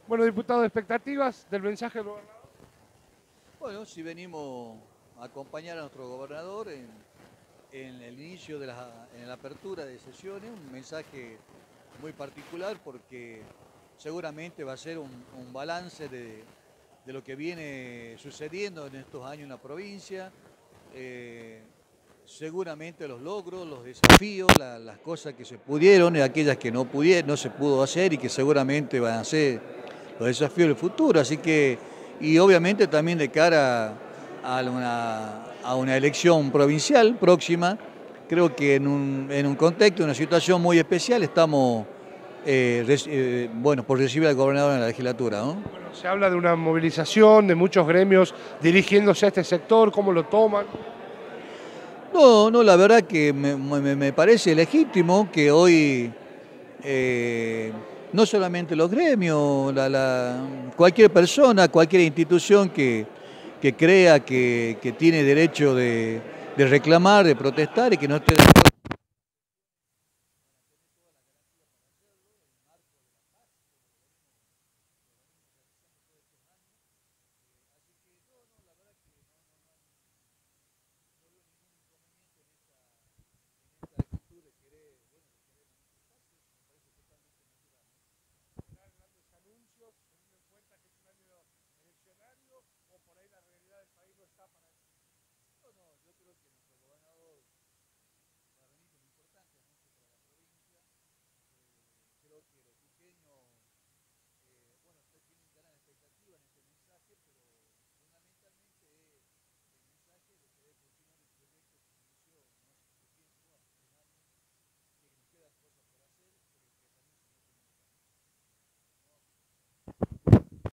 Bueno, diputado, expectativas del mensaje del gobernador. Bueno, si venimos a acompañar a nuestro gobernador en el inicio en la apertura de sesiones, un mensaje muy particular porque seguramente va a ser un balance de lo que viene sucediendo en estos años en la provincia, eh, seguramente los logros, los desafíos, las cosas que se pudieron y aquellas que no pudieron, no se pudo hacer y que seguramente van a ser los desafíos del futuro. Así que, y obviamente también de cara a una elección provincial próxima, creo que en un contexto, en una situación muy especial, estamos bueno, por recibir al gobernador en la legislatura, ¿no? Bueno, se habla de una movilización de muchos gremios dirigiéndose a este sector, ¿cómo lo toman? No, no, la verdad que me parece legítimo que hoy no solamente los gremios, cualquier persona, cualquier institución que crea que tiene derecho de reclamar, de protestar y que no esté de acuerdo.